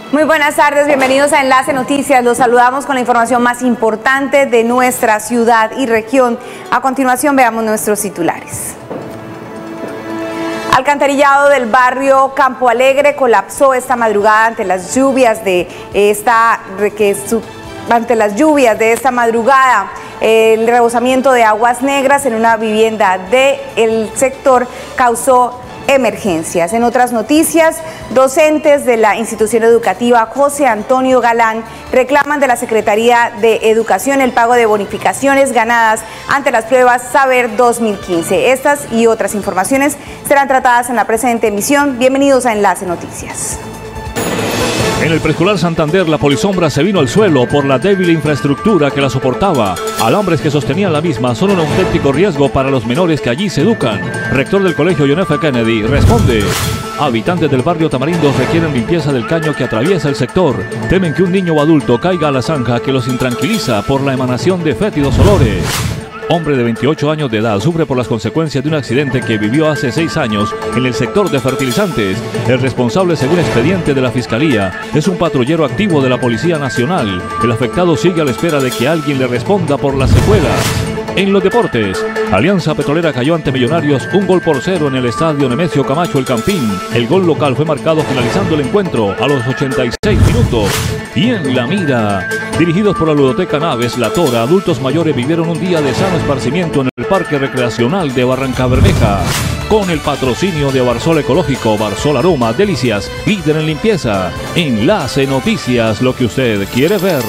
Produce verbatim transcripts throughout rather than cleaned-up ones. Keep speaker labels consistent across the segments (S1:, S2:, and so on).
S1: Muy buenas tardes, bienvenidos a Enlace Noticias. Los saludamos con la información más importante de nuestra ciudad y región. A continuación veamos nuestros titulares. Alcantarillado del barrio Campo Alegre colapsó esta madrugada ante las lluvias de esta que ante las lluvias de esta madrugada. El rebosamiento de aguas negras en una vivienda del sector causó emergencias. En otras noticias, docentes de la institución educativa José Antonio Galán reclaman de la Secretaría de Educación el pago de bonificaciones ganadas ante las pruebas Saber dos mil quince. Estas y otras informaciones serán tratadas en la presente emisión. Bienvenidos a Enlace Noticias.
S2: En el preescolar Santander, la polisombra se vino al suelo por la débil infraestructura que la soportaba. Alambres que sostenían la misma son un auténtico riesgo para los menores que allí se educan. Rector del colegio John F. Kennedy responde: habitantes del barrio Tamarindos requieren limpieza del caño que atraviesa el sector. Temen que un niño o adulto caiga a la zanja que los intranquiliza por la emanación de fétidos olores. Hombre de veintiocho años de edad sufre por las consecuencias de un accidente que vivió hace seis años en el sector de fertilizantes. El responsable, según expediente de la Fiscalía, es un patrullero activo de la Policía Nacional. El afectado sigue a la espera de que alguien le responda por las secuelas. En los deportes, Alianza Petrolera cayó ante Millonarios un gol por cero en el estadio Nemesio Camacho El Campín. El gol local fue marcado finalizando el encuentro a los ochenta y seis minutos. Y en la mira, dirigidos por la Ludoteca Naves La Tora, adultos mayores vivieron un día de sano esparcimiento en el Parque Recreacional de Barrancabermeja. Con el patrocinio de Barsol Ecológico, Barsol Aroma, Delicias, líder en limpieza. Enlace Noticias, lo que usted quiere ver.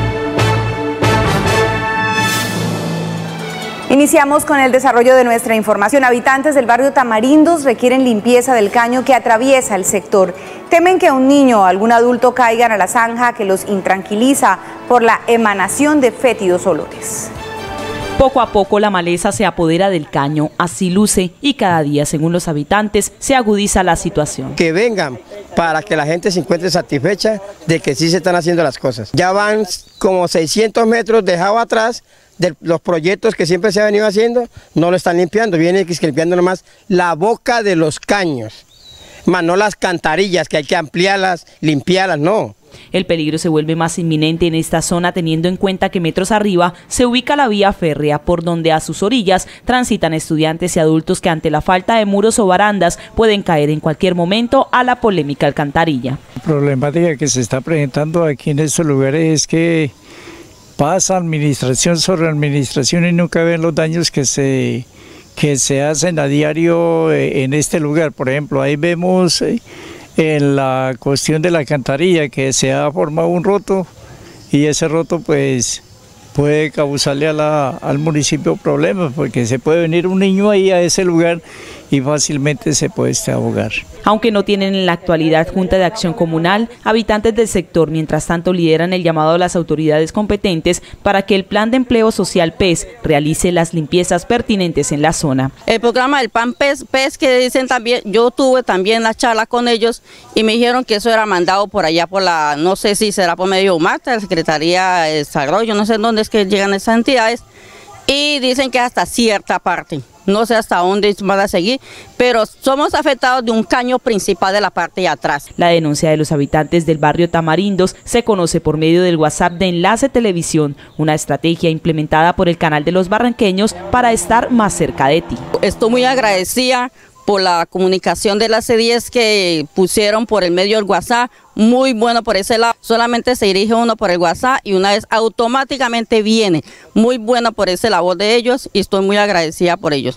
S1: Iniciamos con el desarrollo de nuestra información. Habitantes del barrio Tamarindos requieren limpieza del caño que atraviesa el sector. Temen que un niño o algún adulto caigan a la zanja que los intranquiliza por la emanación de fétidos olores.
S3: Poco a poco la maleza se apodera del caño, así luce, y cada día, según los habitantes, se agudiza la situación.
S4: Que vengan para que la gente se encuentre satisfecha de que sí se están haciendo las cosas. Ya van como seiscientos metros dejados atrás de los proyectos que siempre se han venido haciendo, no lo están limpiando, vienen limpiando nomás la boca de los caños, más no las cantarillas que hay que ampliarlas, limpiarlas, no.
S3: El peligro se vuelve más inminente en esta zona teniendo en cuenta que metros arriba se ubica la vía férrea por donde a sus orillas transitan estudiantes y adultos que ante la falta de muros o barandas pueden caer en cualquier momento a la polémica alcantarilla.
S5: La problemática que se está presentando aquí en estos lugares es que pasa administración sobre administración y nunca ven los daños que se, que se hacen a diario en este lugar. Por ejemplo, ahí vemos en la cuestión de la alcantarilla que se ha formado un roto y ese roto pues puede causarle a la, al municipio problemas porque se puede venir un niño ahí a ese lugar y fácilmente se puede este, ahogar.
S3: Aunque no tienen en la actualidad Junta de Acción Comunal, habitantes del sector mientras tanto lideran el llamado a las autoridades competentes para que el Plan de Empleo Social P E S realice las limpiezas pertinentes en la zona.
S6: El programa del Plan P E S, P E S que dicen también, yo tuve también la charla con ellos y me dijeron que eso era mandado por allá por la, no sé si será por medio de Marta, la Secretaría de Desarrollo, no sé dónde es que llegan esas entidades, y dicen que hasta cierta parte. No sé hasta dónde van a seguir, pero somos afectados de un caño principal de la parte de atrás.
S3: La denuncia de los habitantes del barrio Tamarindos se conoce por medio del WhatsApp de Enlace Televisión, una estrategia implementada por el canal de los barranqueños para estar más cerca de ti.
S6: Estoy muy agradecida por la comunicación de la C diez que pusieron por el medio del WhatsApp, muy bueno por ese lado, solamente se dirige uno por el WhatsApp y una vez automáticamente viene, muy bueno por ese labor de ellos y estoy muy agradecida por ellos.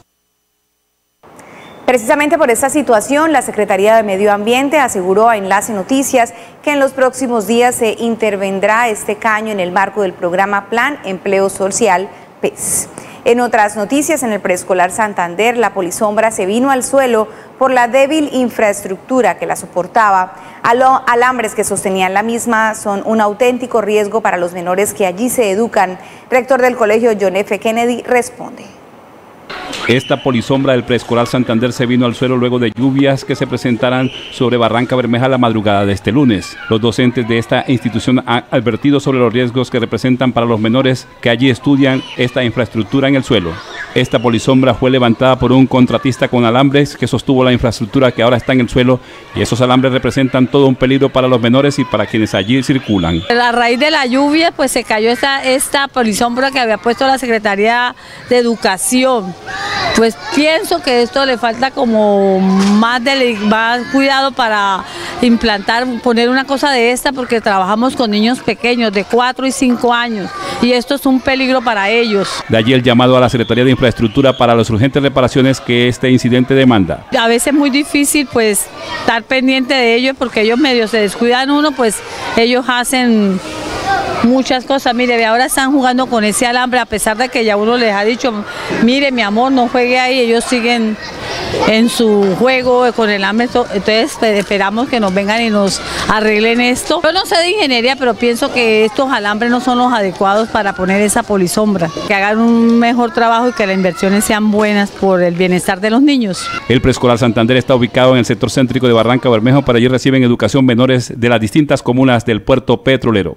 S1: Precisamente por esta situación, la Secretaría de Medio Ambiente aseguró a Enlace Noticias que en los próximos días se intervendrá este caño en el marco del programa Plan Empleo Social P E S. En otras noticias, en el preescolar Santander, la polisombra se vino al suelo por la débil infraestructura que la soportaba. Alambres que sostenían la misma son un auténtico riesgo para los menores que allí se educan. Rector del colegio John F. Kennedy responde.
S7: Esta polisombra del preescolar Santander se vino al suelo luego de lluvias que se presentarán sobre Barrancabermeja la madrugada de este lunes. Los docentes de esta institución han advertido sobre los riesgos que representan para los menores que allí estudian esta infraestructura en el suelo. Esta polisombra fue levantada por un contratista con alambres que sostuvo la infraestructura que ahora está en el suelo, y esos alambres representan todo un peligro para los menores y para quienes allí circulan.
S8: A raíz de la lluvia pues se cayó esta, esta polisombra que había puesto la Secretaría de Educación. Pues pienso que esto le falta como más, de, más cuidado para implantar, poner una cosa de esta, porque trabajamos con niños pequeños de cuatro y cinco años y esto es un peligro para ellos.
S7: De allí el llamado a la Secretaría de Infraestructura para las urgentes reparaciones que este incidente demanda.
S8: A veces es muy difícil pues estar pendiente de ellos porque ellos medio se descuidan uno, pues ellos hacen muchas cosas. Mire, ahora están jugando con ese alambre a pesar de que ya uno les ha dicho, mire mi amor, no juegue ahí, ellos siguen en su juego con el alambre. Entonces esperamos que nos vengan y nos arreglen esto. Yo no sé de ingeniería, pero pienso que estos alambres no son los adecuados para poner esa polisombra. Que hagan un mejor trabajo y que las inversiones sean buenas por el bienestar de los niños.
S7: El preescolar Santander está ubicado en el sector céntrico de Barranca Bermeja. Para allí reciben educación menores de las distintas comunas del puerto petrolero.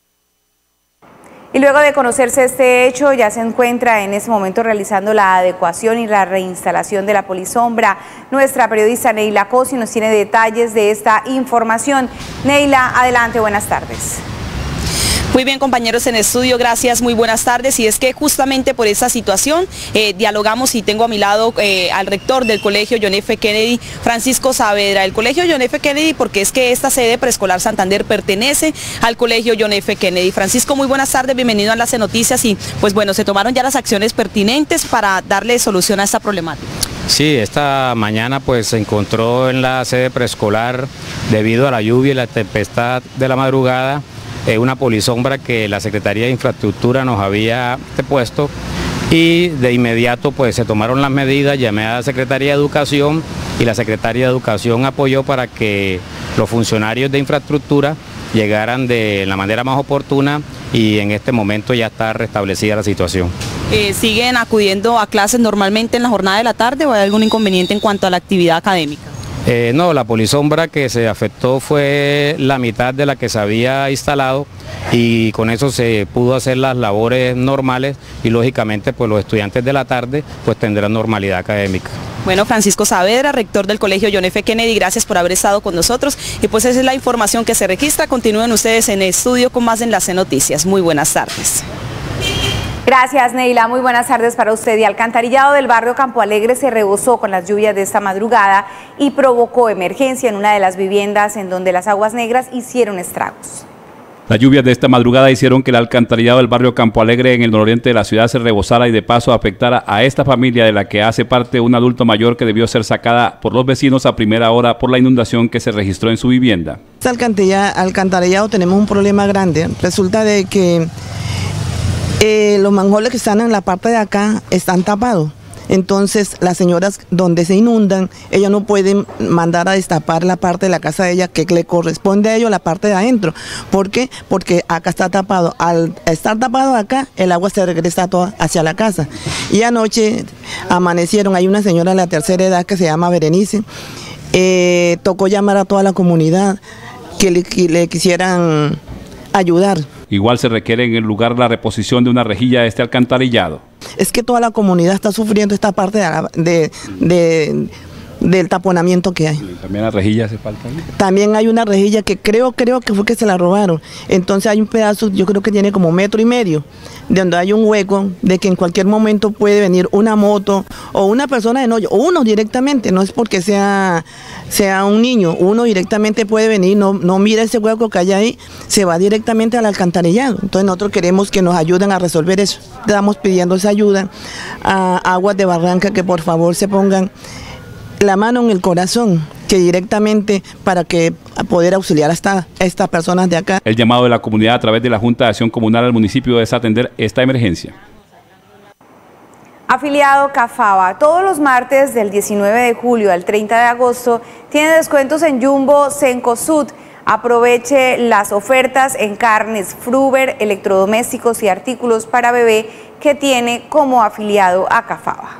S1: Y luego de conocerse este hecho, ya se encuentra en ese momento realizando la adecuación y la reinstalación de la polisombra. Nuestra periodista Neila Cosi nos tiene detalles de esta información. Neila, adelante, buenas tardes.
S9: Muy bien, compañeros en estudio, gracias, muy buenas tardes. Y es que justamente por esta situación eh, dialogamos y tengo a mi lado eh, al rector del colegio John F. Kennedy, Francisco Saavedra. El colegio John F. Kennedy, porque es que esta sede preescolar Santander pertenece al colegio John F. Kennedy. Francisco, muy buenas tardes, bienvenido a Enlace Noticias. Y pues bueno, se tomaron ya las acciones pertinentes para darle solución a esta problemática.
S10: Sí, esta mañana pues se encontró en la sede preescolar, debido a la lluvia y la tempestad de la madrugada, una polisombra que la Secretaría de Infraestructura nos había puesto, y de inmediato pues se tomaron las medidas. Llamé a la Secretaría de Educación y la Secretaría de Educación apoyó para que los funcionarios de infraestructura llegaran de la manera más oportuna, y en este momento ya está restablecida la situación.
S9: Eh, ¿Siguen acudiendo a clases normalmente en la jornada de la tarde o hay algún inconveniente en cuanto a la actividad académica?
S10: Eh, no, la polisombra que se afectó fue la mitad de la que se había instalado, y con eso se pudo hacer las labores normales, y lógicamente pues los estudiantes de la tarde pues tendrán normalidad académica.
S9: Bueno, Francisco Saavedra, rector del colegio John F. Kennedy, gracias por haber estado con nosotros, y pues esa es la información que se registra. Continúen ustedes en el estudio con más de Enlace Noticias. Muy buenas tardes.
S1: Gracias, Neila. Muy buenas tardes para usted. Y alcantarillado del barrio Campo Alegre se rebosó con las lluvias de esta madrugada y provocó emergencia en una de las viviendas en donde las aguas negras hicieron estragos.
S7: Las lluvias de esta madrugada hicieron que el alcantarillado del barrio Campo Alegre en el nororiente de la ciudad se rebosara y de paso afectara a esta familia, de la que hace parte un adulto mayor que debió ser sacada por los vecinos a primera hora por la inundación que se registró en su vivienda.
S11: Este alcantarillado tenemos un problema grande. Resulta de que Eh, los manjoles que están en la parte de acá están tapados. Entonces las señoras donde se inundan, ellas no pueden mandar a destapar la parte de la casa de ella que le corresponde a ellos, la parte de adentro. ¿Por qué? Porque acá está tapado. Al estar tapado acá, el agua se regresa toda hacia la casa. Y anoche amanecieron, hay una señora de la tercera edad que se llama Berenice, eh, tocó llamar a toda la comunidad que le, que le quisieran ayudar.
S7: Igual se requiere en el lugar la reposición de una rejilla de este alcantarillado.
S11: Es que toda la comunidad está sufriendo esta parte de, de, de, del taponamiento que hay.
S7: ¿También la rejilla hace falta?
S11: También hay una rejilla que creo, creo que fue que se la robaron. Entonces hay un pedazo, yo creo que tiene como metro y medio, de donde hay un hueco, de que en cualquier momento puede venir una moto o una persona de noche, o uno directamente, no es porque sea, sea un niño, uno directamente puede venir, no, no mira ese hueco que hay ahí, se va directamente al alcantarillado. Entonces nosotros queremos que nos ayuden a resolver eso. Estamos pidiendo esa ayuda a Aguas de Barranca, que por favor se pongan la mano en el corazón, que directamente para que poder auxiliar a, esta, a estas personas de acá.
S7: El llamado de la comunidad a través de la Junta de Acción Comunal al municipio es atender esta emergencia.
S1: Afiliado Cafaba, todos los martes del diecinueve de julio al treinta de agosto tiene descuentos en Jumbo Cencosud. Aproveche las ofertas en carnes, Fruber, electrodomésticos y artículos para bebé que tiene como afiliado a Cafaba.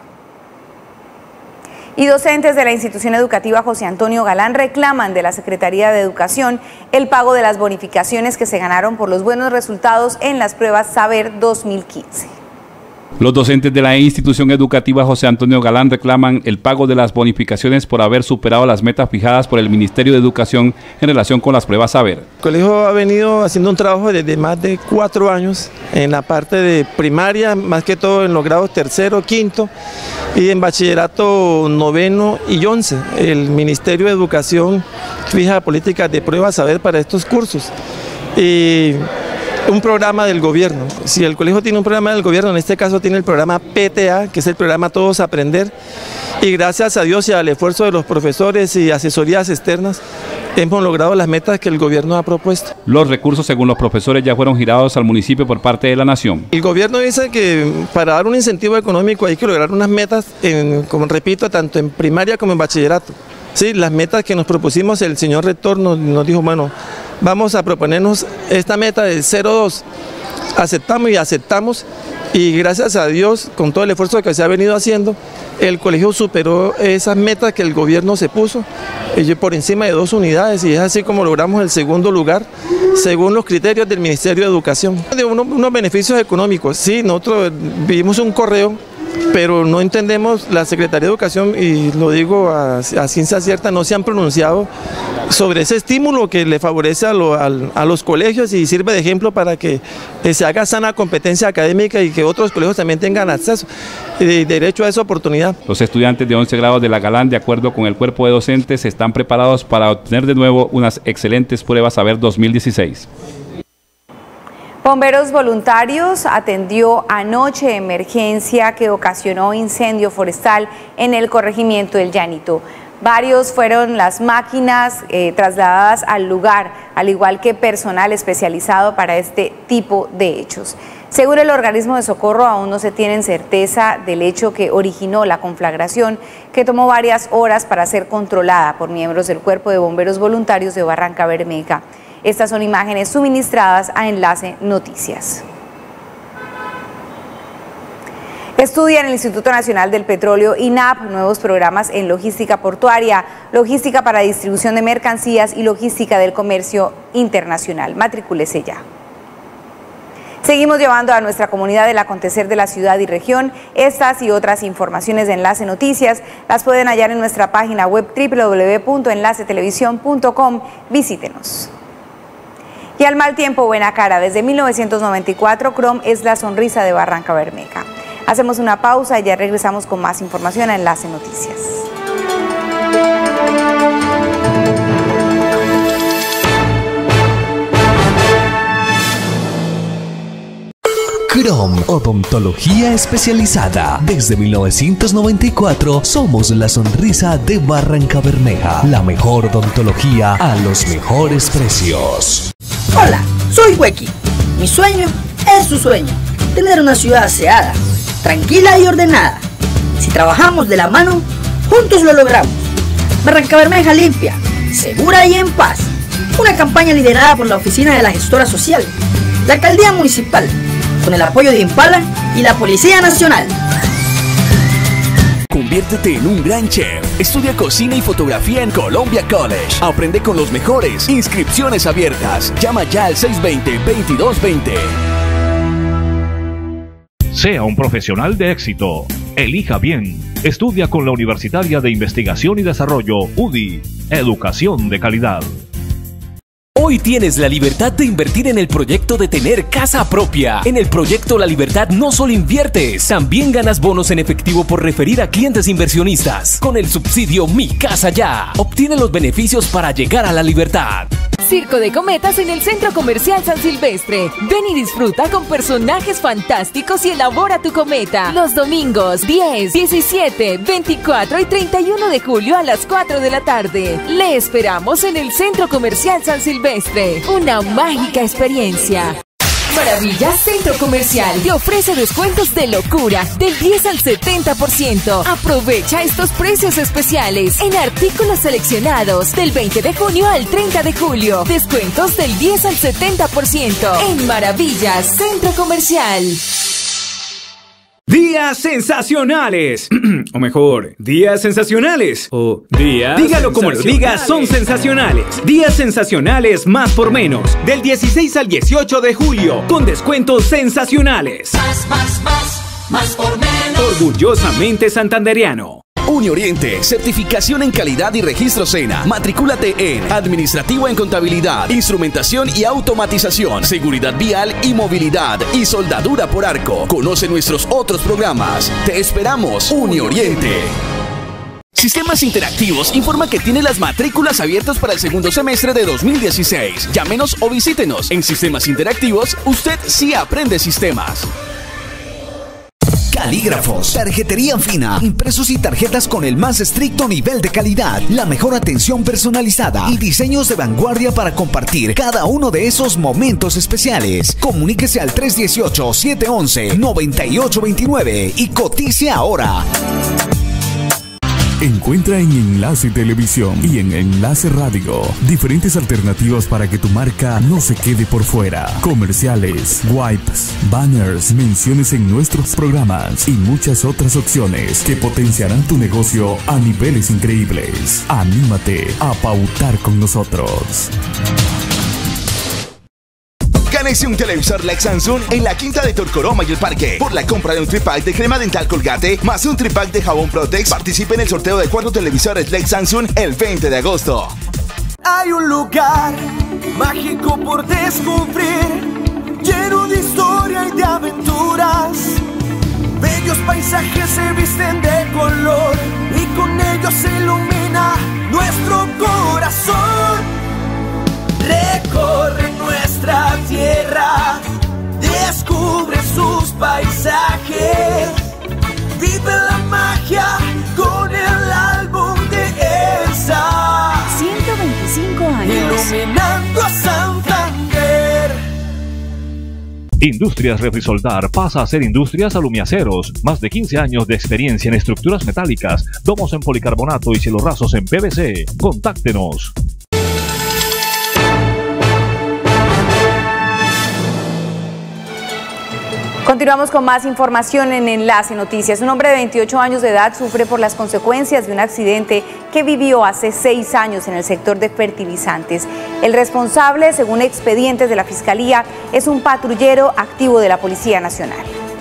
S1: Y docentes de la institución educativa José Antonio Galán reclaman de la Secretaría de Educación el pago de las bonificaciones que se ganaron por los buenos resultados en las pruebas Saber dos mil quince.
S7: Los docentes de la institución educativa José Antonio Galán reclaman el pago de las bonificaciones por haber superado las metas fijadas por el Ministerio de Educación en relación con las pruebas Saber.
S12: El colegio ha venido haciendo un trabajo desde más de cuatro años en la parte de primaria, más que todo en los grados tercero, quinto y en bachillerato noveno y once. El Ministerio de Educación fija políticas de pruebas Saber para estos cursos. Y un programa del gobierno. Si el colegio tiene un programa del gobierno, en este caso tiene el programa P T A, que es el programa Todos Aprender, y gracias a Dios y al esfuerzo de los profesores y asesorías externas, hemos logrado las metas que el gobierno ha propuesto.
S7: Los recursos, según los profesores, ya fueron girados al municipio por parte de la Nación.
S12: El gobierno dice que para dar un incentivo económico hay que lograr unas metas, en, como repito, tanto en primaria como en bachillerato. Sí, las metas que nos propusimos, el señor rector nos, nos dijo, bueno, vamos a proponernos esta meta del cero dos. Aceptamos y aceptamos, y gracias a Dios, con todo el esfuerzo que se ha venido haciendo, el colegio superó esas metas que el gobierno se puso, por encima de dos unidades, y es así como logramos el segundo lugar, según los criterios del Ministerio de Educación. De unos, unos beneficios económicos, sí, nosotros vimos un correo, pero no entendemos, la Secretaría de Educación, y lo digo a, a ciencia cierta, no se han pronunciado sobre ese estímulo que le favorece a, lo, a, a los colegios y sirve de ejemplo para que se haga sana competencia académica y que otros colegios también tengan acceso y derecho a esa oportunidad.
S7: Los estudiantes de once grados de la Galán, de acuerdo con el cuerpo de docentes, están preparados para obtener de nuevo unas excelentes pruebas Saber dos mil dieciséis.
S1: Bomberos Voluntarios atendió anoche emergencia que ocasionó incendio forestal en el corregimiento del Llanito. Varios fueron las máquinas eh, trasladadas al lugar, al igual que personal especializado para este tipo de hechos. Según el organismo de socorro, aún no se tienen certeza del hecho que originó la conflagración, que tomó varias horas para ser controlada por miembros del Cuerpo de Bomberos Voluntarios de Barranca Bermeja. Estas son imágenes suministradas a Enlace Noticias. Estudia en el Instituto Nacional del Petróleo I N A P nuevos programas en logística portuaria, logística para distribución de mercancías y logística del comercio internacional. Matrículese ya. Seguimos llevando a nuestra comunidad el acontecer de la ciudad y región. Estas y otras informaciones de Enlace Noticias las pueden hallar en nuestra página web doble u doble u doble u punto enlace televisión punto com. Visítenos. Y al mal tiempo, buena cara. Desde mil novecientos noventa y cuatro, Chrome es la sonrisa de Barranca Bermeja. Hacemos una pausa y ya regresamos con más información a Enlace Noticias.
S13: Chrome, odontología especializada. Desde mil novecientos noventa y cuatro somos la sonrisa de Barranca Bermeja. La mejor odontología a los mejores precios.
S14: Hola, soy Huequi. Mi sueño es su sueño. Tener una ciudad aseada, tranquila y ordenada. Si trabajamos de la mano, juntos lo logramos. Barranca Bermeja limpia, segura y en paz. Una campaña liderada por la Oficina de la Gestora Social, la Alcaldía Municipal, con el apoyo de Impala y la Policía Nacional.
S13: Conviértete en un gran chef. Estudia cocina y fotografía en Columbia College. Aprende con los mejores. Inscripciones abiertas. Llama ya al seis dos cero, veintidós veinte.
S2: Sea un profesional de éxito. Elija bien. Estudia con la Universitaria de Investigación y Desarrollo, U D I. Educación de calidad.
S13: Hoy tienes la libertad de invertir en el proyecto de tener casa propia. En el proyecto La Libertad no solo inviertes, también ganas bonos en efectivo por referir a clientes inversionistas. Con el subsidio Mi Casa Ya, obtiene los beneficios para llegar a la libertad.
S15: Circo de Cometas en el Centro Comercial San Silvestre. Ven y disfruta con personajes fantásticos y elabora tu cometa. Los domingos diez, diecisiete, veinticuatro y treinta y uno de julio a las cuatro de la tarde. Le esperamos en el Centro Comercial San Silvestre. Una mágica experiencia. Maravilla Centro Comercial te ofrece descuentos de locura del diez al setenta por ciento. Aprovecha estos precios especiales en artículos seleccionados del veinte de junio al treinta de julio. Descuentos del diez al setenta por ciento en Maravilla Centro Comercial.
S16: Días sensacionales, o mejor, días sensacionales, o días Dígalo como lo digas, son sensacionales. Días sensacionales más por menos, del dieciséis al dieciocho de julio, con descuentos sensacionales.
S17: Más, más, más, más por menos.
S16: Orgullosamente santandereano.
S18: Unioriente, certificación en calidad y registro SENA. Matricúlate en Administrativo en Contabilidad, Instrumentación y Automatización, Seguridad Vial y Movilidad y Soldadura por Arco. Conoce nuestros otros programas. Te esperamos, Unioriente. Sistemas Interactivos informa que tiene las matrículas abiertas para el segundo semestre de dos mil dieciséis. Llámenos o visítenos. En Sistemas Interactivos, usted sí aprende sistemas. Calígrafos, tarjetería fina, impresos y tarjetas con el más estricto nivel de calidad, la mejor atención personalizada y diseños de vanguardia para compartir cada uno de esos momentos especiales. Comuníquese al tres uno ocho, siete uno uno, nueve ocho dos nueve y cotice ahora.
S19: Encuentra en Enlace Televisión y en Enlace Radio diferentes alternativas para que tu marca no se quede por fuera. Comerciales, wipes, banners, menciones en nuestros programas y muchas otras opciones que potenciarán tu negocio a niveles increíbles. Anímate a pautar con nosotros.
S18: Gánese un televisor L E D Samsung en la quinta de Torcoroma y el Parque. Por la compra de un tripack de crema dental Colgate más un tripack de jabón Protex, participe en el sorteo de cuatro televisores L E D Samsung el veinte de agosto.
S17: Hay un lugar mágico por descubrir, lleno de historia y de aventuras. Bellos paisajes se visten de color y con ellos se ilumina nuestro corazón. Recorre nuestra tierra, descubre sus paisajes, vive la magia con el álbum de Elsa.
S15: ciento veinticinco años.
S17: Iluminando a Santander.
S2: Industrias Refrisoldar pasa a ser Industrias Alumiaceros. Más de quince años de experiencia en estructuras metálicas, domos en policarbonato y cielos rasos en P V C. Contáctenos.
S1: Continuamos con más información en Enlace Noticias. Un hombre de veintiocho años de edad sufre por las consecuencias de un accidente que vivió hace seis años en el sector de fertilizantes. El responsable, según expedientes de la Fiscalía, es un patrullero activo de la Policía Nacional.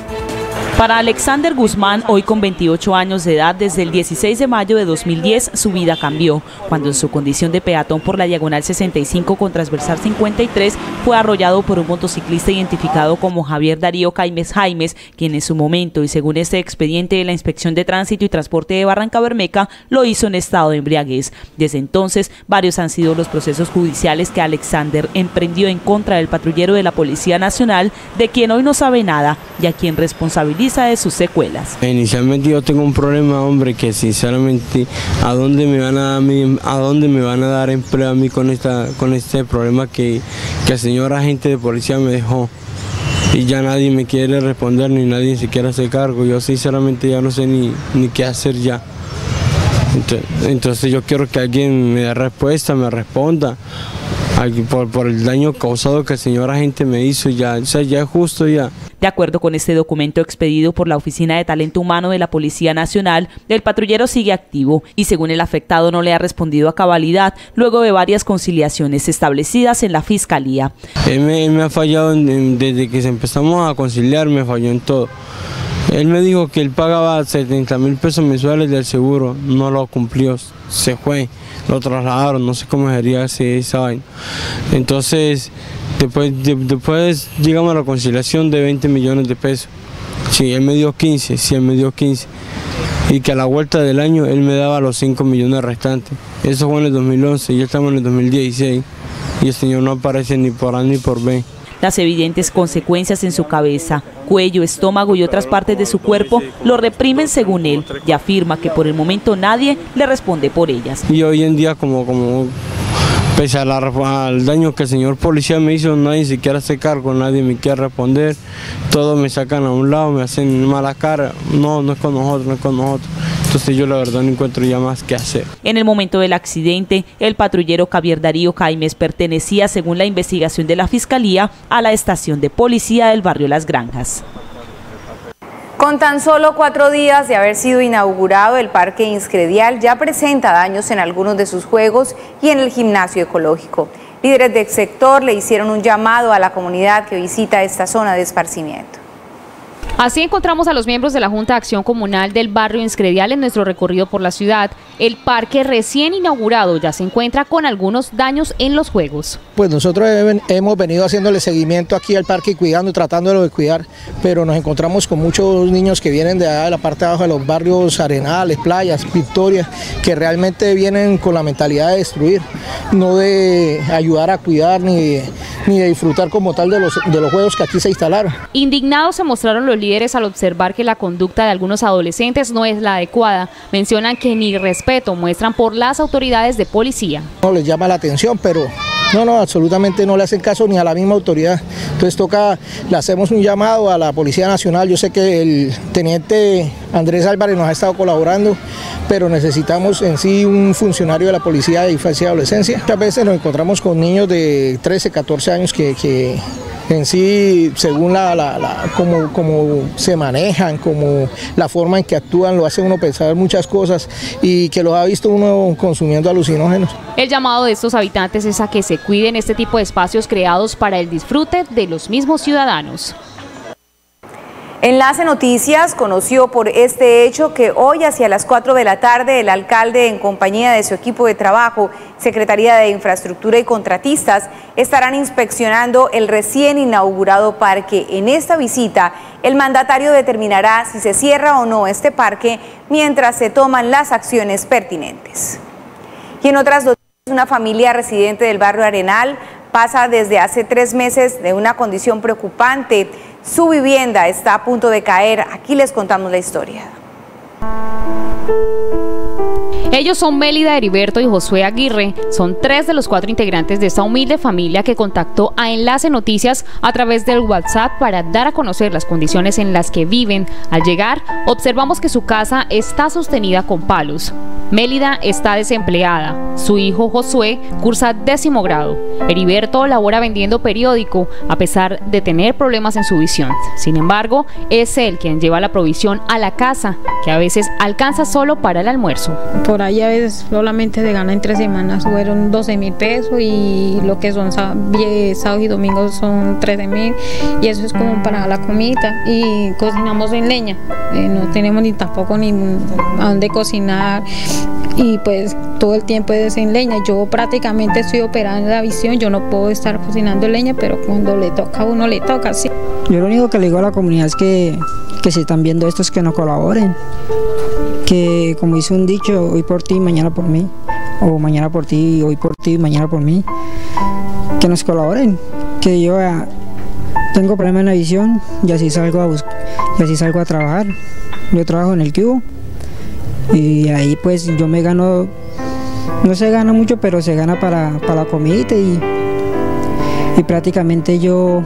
S3: Para Alexander Guzmán, hoy con veintiocho años de edad, desde el dieciséis de mayo de dos mil diez, su vida cambió, cuando en su condición de peatón por la diagonal sesenta y cinco con transversal cincuenta y tres, fue arrollado por un motociclista identificado como Javier Darío Caimes Jaimes, quien en su momento, y según este expediente de la Inspección de Tránsito y Transporte de Barrancabermeja, lo hizo en estado de embriaguez. Desde entonces, varios han sido los procesos judiciales que Alexander emprendió en contra del patrullero de la Policía Nacional, de quien hoy no sabe nada y a quien responsabiliza de sus secuelas.
S20: Inicialmente yo tengo un problema, hombre, que sinceramente a dónde me van a dar mi, a dónde me van a dar empleo a mí con esta con este problema que, que el señor agente de policía me dejó. Y ya nadie me quiere responder, ni nadie se quiere hacer cargo. Yo sinceramente ya no sé ni, ni qué hacer ya. Entonces, entonces yo quiero que alguien me dé respuesta, me responda por, por el daño causado que el señor agente me hizo. Ya, o sea, ya es justo ya.
S3: De acuerdo con este documento expedido por la Oficina de Talento Humano de la Policía Nacional, el patrullero sigue activo y según el afectado no le ha respondido a cabalidad luego de varias conciliaciones establecidas en la Fiscalía.
S20: Él me, él me ha fallado en, en, desde que empezamos a conciliar, me falló en todo. Él me dijo que él pagaba setenta mil pesos mensuales del seguro, no lo cumplió, se fue, lo trasladaron, no sé cómo sería esa vaina. Entonces, después, de, después llegamos a la conciliación de veinte millones de pesos. Sí, él me dio quince, sí, él me dio quince. Y que a la vuelta del año él me daba los cinco millones restantes. Eso fue en el dos mil once y ya estamos en el dos mil dieciséis. Y el señor no aparece ni por A ni por B.
S3: Las evidentes consecuencias en su cabeza, cuello, estómago y otras partes de su cuerpo lo reprimen según él y afirma que por el momento nadie le responde por ellas.
S20: Y hoy en día como, como pese a la, al daño que el señor policía me hizo, nadie se quiere hacer cargo, nadie me quiere responder, todos me sacan a un lado, me hacen mala cara, no, no es con nosotros, no es con nosotros. Entonces yo la verdad no encuentro ya más que hacer.
S3: En el momento del accidente, el patrullero Javier Darío Caimes pertenecía, según la investigación de la Fiscalía, a la estación de policía del barrio Las Granjas.
S1: Con tan solo cuatro días de haber sido inaugurado, el Parque Inscredial ya presenta daños en algunos de sus juegos y en el gimnasio ecológico. Líderes del sector le hicieron un llamado a la comunidad que visita esta zona de esparcimiento.
S21: Así encontramos a los miembros de la Junta de Acción Comunal del barrio Inscredial en nuestro recorrido por la ciudad. El parque recién inaugurado ya se encuentra con algunos daños en los juegos.
S22: Pues nosotros hemos venido haciéndole seguimiento aquí al parque y cuidando, tratándolo de cuidar, pero nos encontramos con muchos niños que vienen de allá de la parte de abajo de los barrios Arenales, Playas, Victoria, que realmente vienen con la mentalidad de destruir, no de ayudar a cuidar ni de, ni de disfrutar como tal de los, de los juegos que aquí se instalaron.
S21: Indignados se mostraron los líderes al observar que la conducta de algunos adolescentes no es la adecuada. Mencionan que ni respeto muestran por las autoridades de policía.
S22: No les llama la atención, pero no, no, absolutamente no le hacen caso ni a la misma autoridad. Entonces toca, le hacemos un llamado a la Policía Nacional. Yo sé que el teniente Andrés Álvarez nos ha estado colaborando, pero necesitamos en sí un funcionario de la Policía de Infancia y Adolescencia. Muchas veces nos encontramos con niños de trece, catorce años que... que en sí, según la, la, la, como, como se manejan, como la forma en que actúan, lo hace uno pensar muchas cosas y que los ha visto uno consumiendo alucinógenos.
S21: El llamado de estos habitantes es a que se cuiden este tipo de espacios creados para el disfrute de los mismos ciudadanos.
S1: Enlace Noticias conoció por este hecho que hoy hacia las cuatro de la tarde el alcalde en compañía de su equipo de trabajo, Secretaría de Infraestructura y contratistas estarán inspeccionando el recién inaugurado parque. En esta visita el mandatario determinará si se cierra o no este parque mientras se toman las acciones pertinentes. Y en otras noticias, una familia residente del barrio Arenal pasa desde hace tres meses de una condición preocupante. Su vivienda está a punto de caer. Aquí les contamos la historia.
S21: Ellos son Mélida, Heriberto y Josué Aguirre. Son tres de los cuatro integrantes de esta humilde familia que contactó a Enlace Noticias a través del WhatsApp para dar a conocer las condiciones en las que viven. Al llegar, observamos que su casa está sostenida con palos. Mélida está desempleada. Su hijo Josué cursa décimo grado. Heriberto labora vendiendo periódico a pesar de tener problemas en su visión. Sin embargo, es él quien lleva la provisión a la casa, que a veces alcanza solo para el almuerzo.
S23: Por ahí a veces solamente se gana en tres semanas, fueron doce mil pesos y lo que son sábados y domingos son trece mil y eso es como para la comida y cocinamos en leña, eh, no tenemos ni tampoco ni a dónde cocinar y pues todo el tiempo es en leña. Yo prácticamente estoy operando la visión, yo no puedo estar cocinando en leña, pero cuando le toca a uno le toca, sí.
S24: Yo lo único que le digo a la comunidad es que, que si están viendo esto es que no colaboren, que como dice un dicho, hoy por ti, mañana por mí, o mañana por ti, hoy por ti, mañana por mí, que nos colaboren, que yo uh, tengo problema en la visión y así salgo a buscar, y así salgo a trabajar. Yo trabajo en el cubo y ahí pues yo me gano, no se gana mucho, pero se gana para, para la comida y, y prácticamente yo,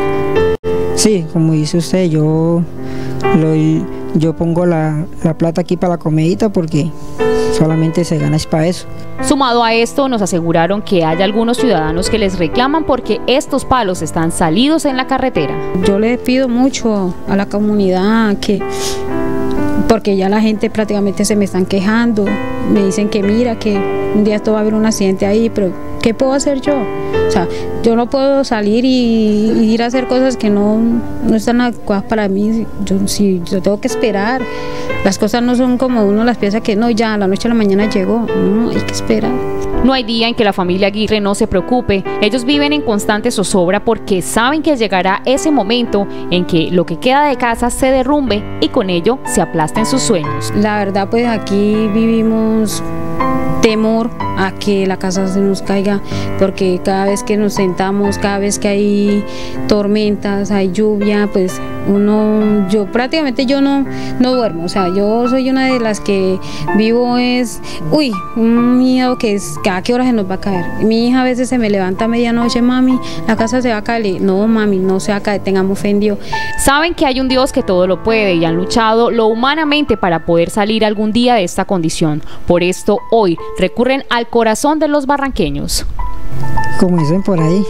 S24: sí, como dice usted, yo lo, yo pongo la, la plata aquí para la comidita porque solamente se gana es para eso.
S21: Sumado a esto, nos aseguraron que hay algunos ciudadanos que les reclaman porque estos palos están salidos en la carretera.
S23: Yo les pido mucho a la comunidad que, porque ya la gente prácticamente se me están quejando, me dicen que mira, que un día esto va a haber un accidente ahí, pero ¿qué puedo hacer yo? O sea, yo no puedo salir y, y ir a hacer cosas que no, no están adecuadas para mí. Yo, si yo tengo que esperar, las cosas no son como uno las piensa que no, ya a la noche a la mañana llegó, no, hay que esperar.
S21: No hay día en que la familia Aguirre no se preocupe. Ellos viven en constante zozobra porque saben que llegará ese momento en que lo que queda de casa se derrumbe y con ello se aplasten sus sueños.
S23: La verdad, pues aquí vivimos temor a que la casa se nos caiga, porque cada vez que nos sentamos, cada vez que hay tormentas, hay lluvia, pues uno, yo prácticamente yo no, no duermo, o sea, yo soy una de las que vivo es, uy, un miedo que es, ¿a qué hora se nos va a caer? Mi hija a veces se me levanta a medianoche, mami, la casa se va a caer, no mami, no se va a caer, tengamos fe en Dios.
S21: Saben que hay un Dios que todo lo puede y han luchado lo humanamente para poder salir algún día de esta condición. Por esto hoy recurren al corazón de los barranqueños.
S24: Como dicen por ahí,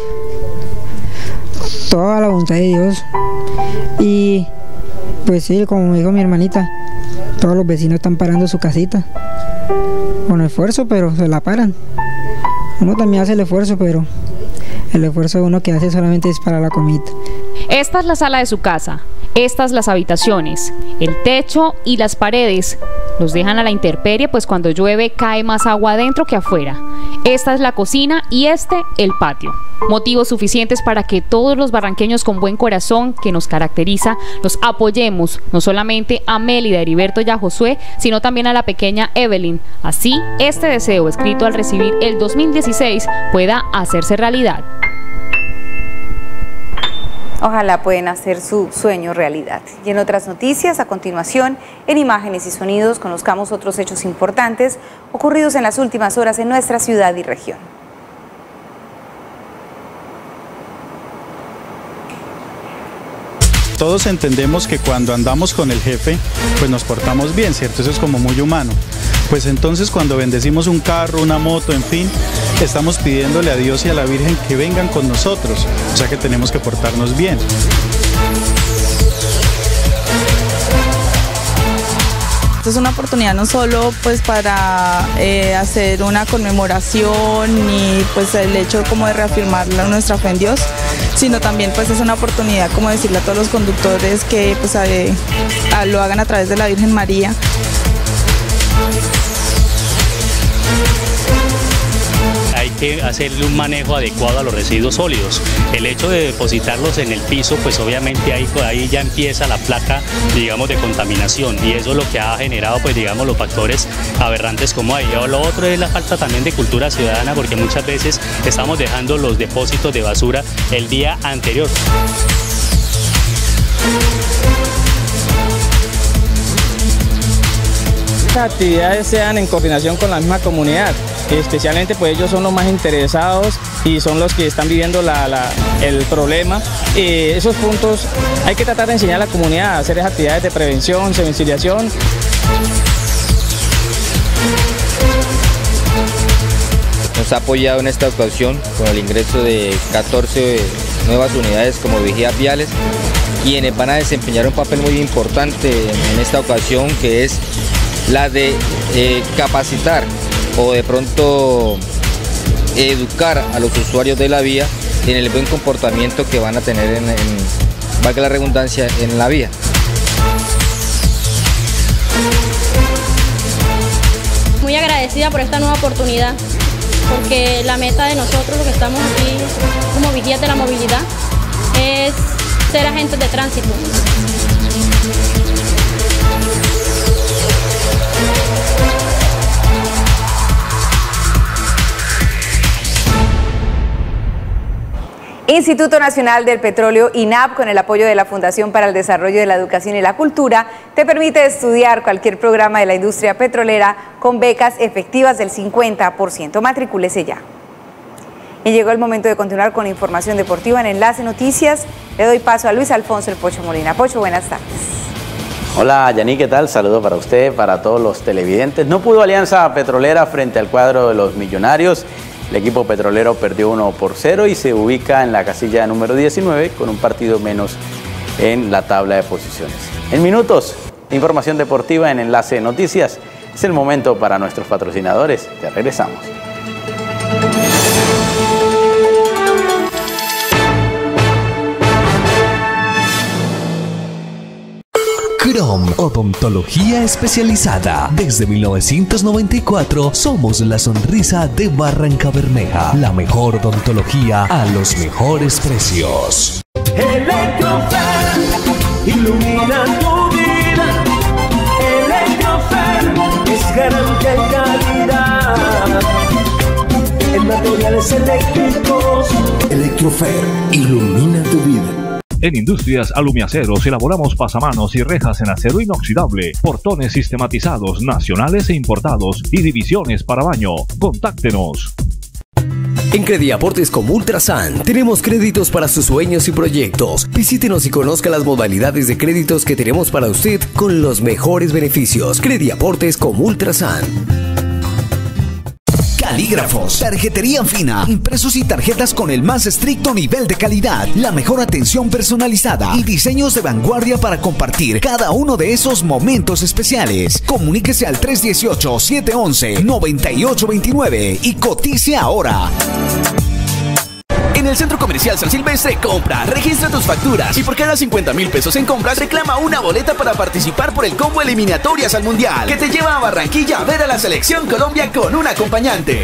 S24: toda la voluntad de Dios. Y pues sí, como dijo mi hermanita, todos los vecinos están parando su casita con esfuerzo, pero se la paran. Uno también hace el esfuerzo, pero el esfuerzo uno que hace solamente es para la comida.
S21: Esta es la sala de su casa. Estas las habitaciones, el techo y las paredes los dejan a la intemperie, pues cuando llueve cae más agua adentro que afuera. Esta es la cocina y este el patio. Motivos suficientes para que todos los barranqueños con buen corazón que nos caracteriza los apoyemos, no solamente a Mélida, Heriberto y a Josué, sino también a la pequeña Evelyn. Así, este deseo escrito al recibir el dos mil dieciséis pueda hacerse realidad.
S1: Ojalá puedan hacer su sueño realidad. Y en otras noticias, a continuación, en Imágenes y Sonidos, conozcamos otros hechos importantes ocurridos en las últimas horas en nuestra ciudad y región.
S4: Todos entendemos que cuando andamos con el jefe, pues nos portamos bien, ¿cierto? Eso es como muy humano. Pues entonces cuando bendecimos un carro, una moto, en fin, estamos pidiéndole a Dios y a la Virgen que vengan con nosotros, o sea que tenemos que portarnos bien.
S5: Esta es una oportunidad no solo pues para eh, hacer una conmemoración y pues el hecho como de reafirmar nuestra fe en Dios, sino también pues es una oportunidad como decirle a todos los conductores que pues eh, a, lo hagan a través de la Virgen María.
S6: Hay que hacerle un manejo adecuado a los residuos sólidos. El hecho de depositarlos en el piso, pues obviamente ahí, ahí ya empieza la placa, digamos, de contaminación, y eso es lo que ha generado, pues digamos, los factores aberrantes como hay. Lo otro es la falta también de cultura ciudadana, porque muchas veces estamos dejando los depósitos de basura el día anterior.
S8: Estas actividades sean en coordinación con la misma comunidad, especialmente pues ellos son los más interesados y son los que están viviendo la, la, el problema. Eh, esos puntos hay que tratar de enseñar a la comunidad a hacer esas actividades de prevención, sensibilización.
S25: Nos ha apoyado en esta ocasión con el ingreso de catorce nuevas unidades como vigías viales, quienes van a desempeñar un papel muy importante en, en esta ocasión, que es la de eh, capacitar o de pronto educar a los usuarios de la vía en el buen comportamiento que van a tener, en, en, valga la redundancia, en la vía.
S26: Muy agradecida por esta nueva oportunidad, porque la meta de nosotros, los que estamos aquí como vigías de la movilidad, es ser agentes de tránsito.
S1: Instituto Nacional del Petróleo, I N A P, con el apoyo de la Fundación para el Desarrollo de la Educación y la Cultura, te permite estudiar cualquier programa de la industria petrolera con becas efectivas del cincuenta por ciento. Matricúlese ya. Y llegó el momento de continuar con la información deportiva en Enlace Noticias. Le doy paso a Luis Alfonso El Pocho Molina. Pocho, buenas tardes.
S27: Hola, Yani, ¿qué tal? Saludo para usted, para todos los televidentes. No pudo Alianza Petrolera frente al cuadro de los Millonarios. El equipo petrolero perdió uno por cero y se ubica en la casilla número diecinueve con un partido menos en la tabla de posiciones. En minutos, información deportiva en Enlace Noticias. Es el momento para nuestros patrocinadores. Ya regresamos.
S28: Crom, odontología especializada. Desde mil novecientos noventa y cuatro somos la sonrisa de Barrancabermeja. La mejor odontología a los mejores precios.
S17: Electrofer, ilumina tu vida. Electrofer es garantía y calidad en materiales eléctricos. Electrofer, ilumina tu vida.
S2: En Industrias Alumiaceros elaboramos pasamanos y rejas en acero inoxidable, portones sistematizados nacionales e importados y divisiones para baño. Contáctenos.
S13: En Crediaportes como Ultrasan tenemos créditos para sus sueños y proyectos. Visítenos y conozca las modalidades de créditos que tenemos para usted con los mejores beneficios. Crediaportes como Ultrasan.
S29: Calígrafos, tarjetería fina, impresos y tarjetas con el más estricto nivel de calidad, la mejor atención personalizada y diseños de vanguardia para compartir cada uno de esos momentos especiales. Comuníquese al tres uno ocho, siete uno uno, nueve ocho dos nueve y cotice ahora.
S7: En el Centro Comercial San Silvestre, compra, registra tus facturas y por cada cincuenta mil pesos en compras reclama una boleta para participar por el combo eliminatorias al Mundial, que te lleva a Barranquilla a ver a la Selección Colombia con un acompañante.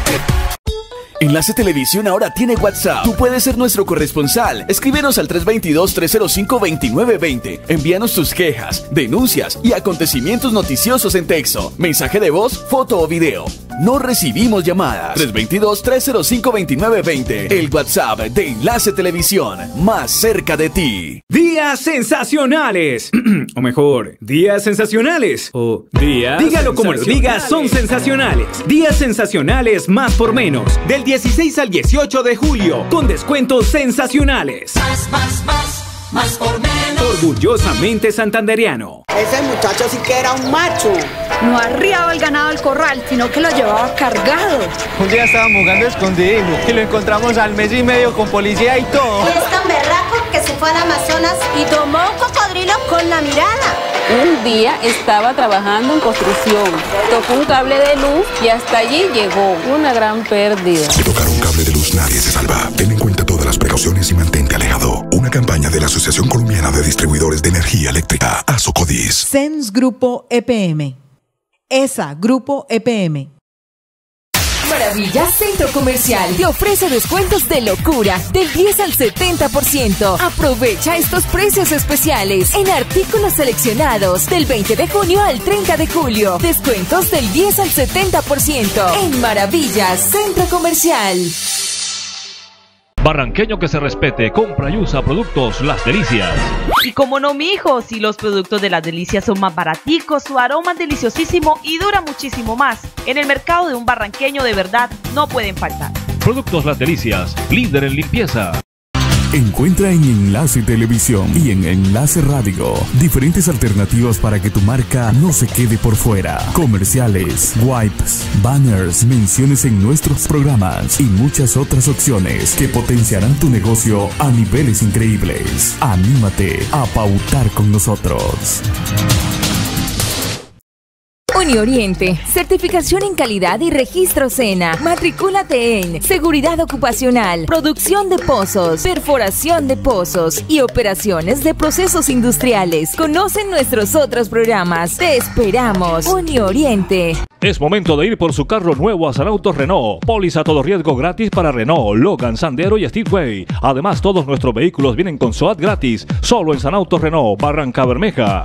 S7: Enlace Televisión ahora tiene WhatsApp. Tú puedes ser nuestro corresponsal. Escríbenos al tres dos dos, tres cero cinco, dos nueve dos cero. Envíanos tus quejas, denuncias y acontecimientos noticiosos en texto, mensaje de voz, foto o video. No recibimos llamadas. tres dos dos, tres cero cinco, dos nueve dos cero. El WhatsApp de Enlace Televisión, más cerca de ti.
S9: Días sensacionales. O mejor, días sensacionales. O días Dígalo como lo digas, son sensacionales. Días sensacionales más por menos. Del dieciséis al dieciocho de julio, con descuentos sensacionales.
S10: Más, más, más, más por menos.
S9: Orgullosamente santandereano.
S11: Ese muchacho sí que era un macho.
S12: No arriaba el ganado al corral, sino que lo llevaba cargado.
S14: Un día estábamos jugando escondido y lo encontramos al mes y medio con policía y todo.
S16: Y es tan berraco que se fue al Amazonas y tomó un cocodrilo con la mirada.
S18: Un día estaba trabajando en construcción, tocó un cable de luz y hasta allí llegó. Una gran pérdida.
S19: Si tocar un cable de luz nadie se salva. Ten en cuenta todas las precauciones y mantente alejado. Una campaña de la Asociación Colombiana de Distribuidores de Energía Eléctrica, ASOCODIS.
S30: Sens Grupo E P M. E S A Grupo E P M.
S15: Maravilla Centro Comercial te ofrece descuentos de locura del diez al setenta por ciento. Aprovecha estos precios especiales en artículos seleccionados del veinte de junio al treinta de julio. Descuentos del diez al setenta por ciento en Maravilla Centro Comercial.
S2: Barranqueño que se respete, compra y usa productos Las Delicias.
S3: Y como no, mijo, si los productos de Las Delicias son más baraticos, su aroma es deliciosísimo y dura muchísimo más. En el mercado de un barranqueño de verdad no pueden faltar.
S2: Productos Las Delicias, líder en limpieza.
S31: Encuentra en Enlace Televisión y en Enlace Radio diferentes alternativas para que tu marca no se quede por fuera. Comerciales, wipes, banners, menciones en nuestros programas y muchas otras opciones que potenciarán tu negocio a niveles increíbles. Anímate a pautar con nosotros.
S15: Unioriente, certificación en calidad y registro SENA. Matricúlate en seguridad ocupacional, producción de pozos, perforación de pozos y operaciones de procesos industriales. Conocen nuestros otros programas. Te esperamos. Unioriente.
S2: Es momento de ir por su carro nuevo a San Autos Renault. Póliza todo riesgo gratis para Renault, Logan, Sandero y Speedway. Además, todos nuestros vehículos vienen con SOAT gratis. Solo en San Autos Renault, Barranca Bermeja.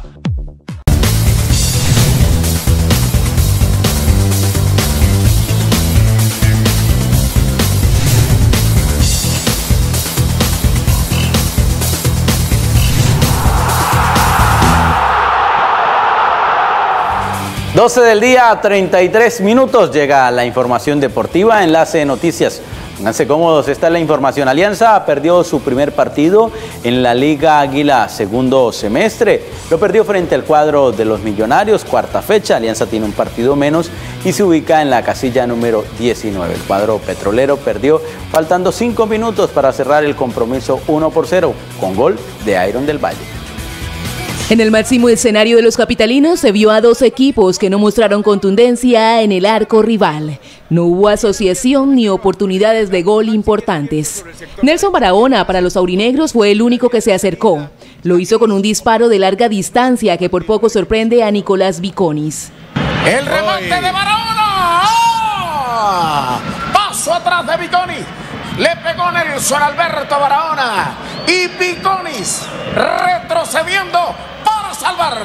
S27: doce del día, treinta y tres minutos, llega la información deportiva, Enlace de Noticias. Pónganse cómodos, esta es la información. Alianza perdió su primer partido en la Liga Águila segundo semestre. Lo perdió frente al cuadro de los Millonarios, cuarta fecha. Alianza tiene un partido menos y se ubica en la casilla número diecinueve. El cuadro petrolero perdió faltando cinco minutos para cerrar el compromiso uno por cero, con gol de Iron del Valle.
S32: En el máximo escenario de los capitalinos se vio a dos equipos que no mostraron contundencia en el arco rival. No hubo asociación ni oportunidades de gol importantes. Nelson Barahona para los aurinegros fue el único que se acercó. Lo hizo con un disparo de larga distancia que por poco sorprende a Nicolás Viconis.
S33: El remate de Barahona. ¡Oh! Paso atrás de Viconis. Le pegó Nelson Alberto Barahona. Y Viconis retrocediendo para salvar.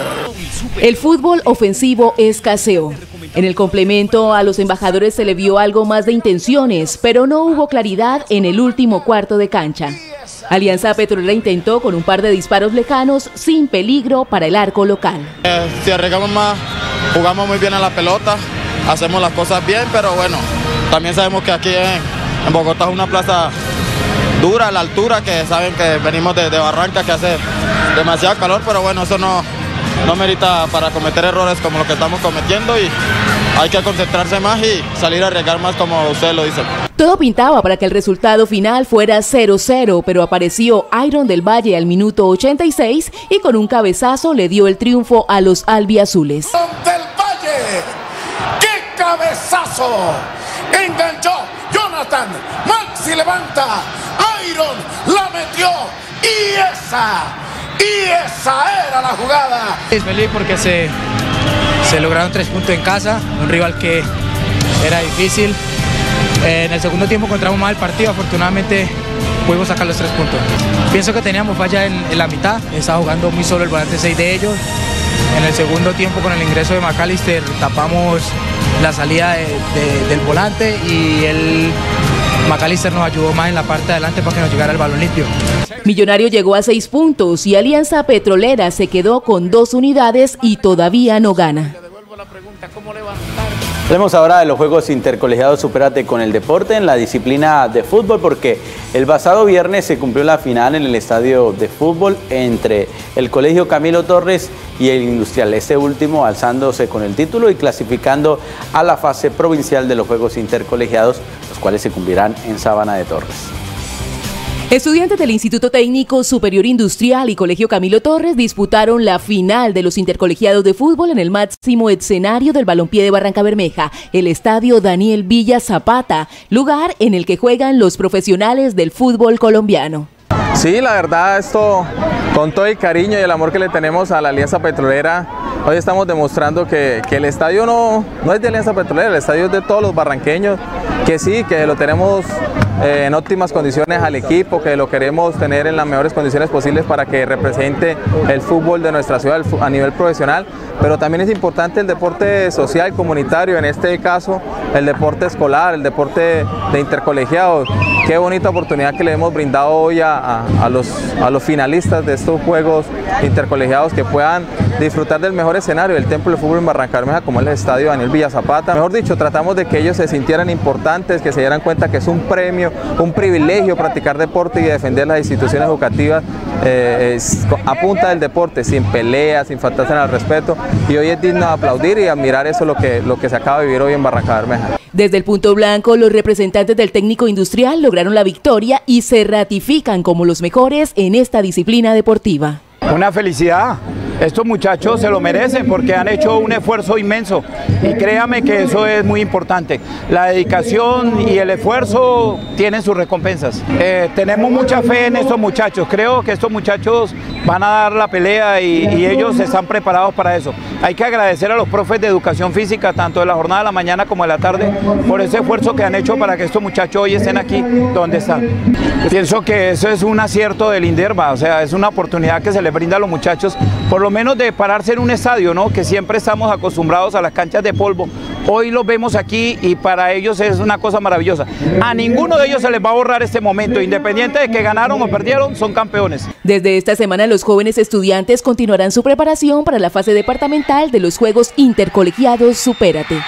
S32: El fútbol ofensivo escaseó. En el complemento a los embajadores se le vio algo más de intenciones, pero no hubo claridad en el último cuarto de cancha. Alianza Petrolera intentó con un par de disparos lejanos sin peligro para el arco local.
S34: Eh, si arriesgamos más, jugamos muy bien a la pelota, hacemos las cosas bien, pero bueno, también sabemos que aquí en, en Bogotá es una plaza dura a la altura, que saben que venimos de, de Barranca, que hace demasiado calor, pero bueno, eso no, no merita para cometer errores como lo que estamos cometiendo y hay que concentrarse más y salir a arriesgar más como ustedes lo dicen.
S32: Todo pintaba para que el resultado final fuera cero cero, pero apareció Iron del Valle al minuto ochenta y seis y con un cabezazo le dio el triunfo a los albiazules.
S33: Del Valle, ¡qué cabezazo! Enganchó Jonathan Max Maxi levanta. Iron la metió. Y esa, y esa era la jugada.
S1: Es feliz porque se, se lograron tres puntos en casa. Un rival que era difícil. En el segundo tiempo encontramos mal el partido. Afortunadamente pudimos sacar los tres puntos. Pienso que teníamos falla en, en la mitad. Estaba jugando muy solo el volante seis de ellos. En el segundo tiempo, con el ingreso de McAllister, tapamos la salida de, de, del volante y el McAllister nos ayudó más en la parte de adelante para que nos llegara el balón limpio.
S32: Millonario llegó a seis puntos y Alianza Petrolera se quedó con dos unidades y todavía no gana.
S27: Hablemos ahora de los Juegos Intercolegiados Supérate con el Deporte en la disciplina de fútbol, porque el pasado viernes se cumplió la final en el estadio de fútbol entre el Colegio Camilo Torres y el Industrial, este último alzándose con el título y clasificando a la fase provincial de los Juegos Intercolegiados, los cuales se cumplirán en Sabana de Torres.
S32: Estudiantes del Instituto Técnico Superior Industrial y Colegio Camilo Torres disputaron la final de los intercolegiados de fútbol en el máximo escenario del balompié de Barrancabermeja, el estadio Daniel Villa Zapata, lugar en el que juegan los profesionales del fútbol colombiano.
S4: Sí, la verdad, esto con todo el cariño y el amor que le tenemos a la Alianza Petrolera, hoy estamos demostrando que, que el estadio no, no es de Alianza Petrolera, el estadio es de todos los barranqueños, que sí, que lo tenemos eh, en óptimas condiciones al equipo, que lo queremos tener en las mejores condiciones posibles para que represente el fútbol de nuestra ciudad a nivel profesional, pero también es importante el deporte social, comunitario, en este caso el deporte escolar, el deporte de intercolegiados. Qué bonita oportunidad que le hemos brindado hoy a, a, a, los, a los finalistas de estos Juegos Intercolegiados, que puedan disfrutar del mejor escenario del Templo del Fútbol en Barrancabermeja, como es el estadio Daniel Villa Zapata. Mejor dicho, tratamos de que ellos se sintieran importantes, que se dieran cuenta que es un premio, un privilegio practicar deporte y defender las instituciones educativas eh, es, a punta del deporte, sin peleas, sin faltarse al respeto. Y hoy es digno de aplaudir y admirar eso lo que, lo que se acaba de vivir hoy en Barrancabermeja.
S32: Desde el punto blanco, los representantes del técnico industrial lograron la victoria y se ratifican como los mejores en esta disciplina deportiva.
S5: Una felicidad. Estos muchachos se lo merecen porque han hecho un esfuerzo inmenso y créame que eso es muy importante. La dedicación y el esfuerzo tienen sus recompensas. Eh, tenemos mucha fe en estos muchachos, creo que estos muchachos van a dar la pelea y, y ellos están preparados para eso. Hay que agradecer a los profes de educación física, tanto de la jornada de la mañana como de la tarde, por ese esfuerzo que han hecho para que estos muchachos hoy estén aquí donde están. Pienso que eso es un acierto del INDERVA, o sea, es una oportunidad que se les brinda a los muchachos, por lo menos de pararse en un estadio, ¿no? Que siempre estamos acostumbrados a las canchas de polvo. Hoy los vemos aquí y para ellos es una cosa maravillosa. A ninguno de ellos se les va a borrar este momento, independiente de que ganaron o perdieron, son campeones.
S32: Desde esta semana los jóvenes estudiantes continuarán su preparación para la fase departamental de los Juegos Intercolegiados Supérate.